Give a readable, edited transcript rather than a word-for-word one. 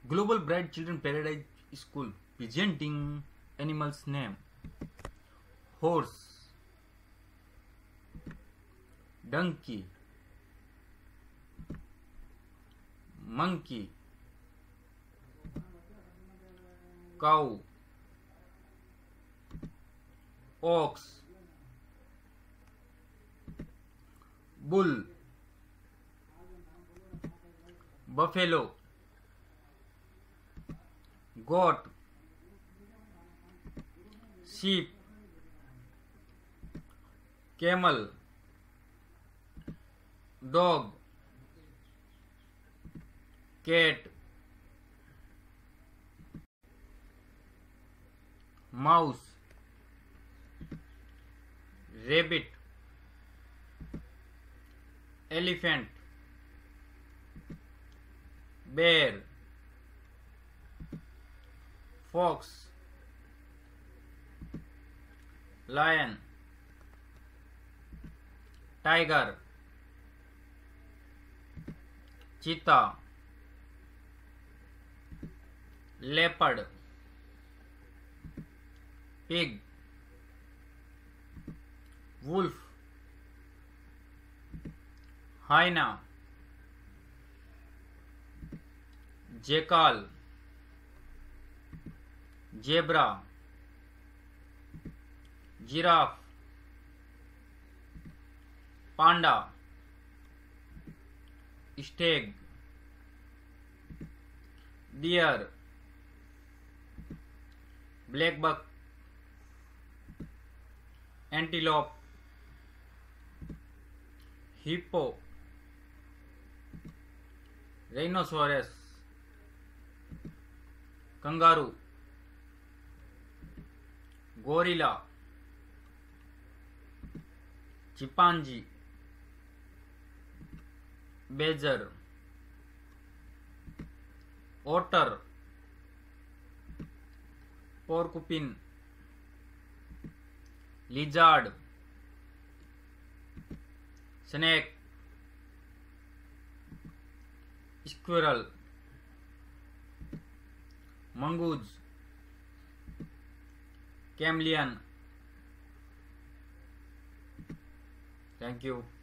Global Bright Children Paradise School presenting animals name: horse, donkey, monkey, cow, ox, bull, buffalo, goat, sheep, camel, dog, cat, mouse, rabbit, elephant, bear, fox, lion, tiger, cheetah, leopard, pig, wolf, hyena, jackal, zebra, giraffe, panda, stag, deer, black buck, antelope, hippo, rhinoceros, kangaroo, gorilla, chimpanzee, badger, otter, porcupine, lizard, snake, squirrel, mongoose, chameleon. Thank you.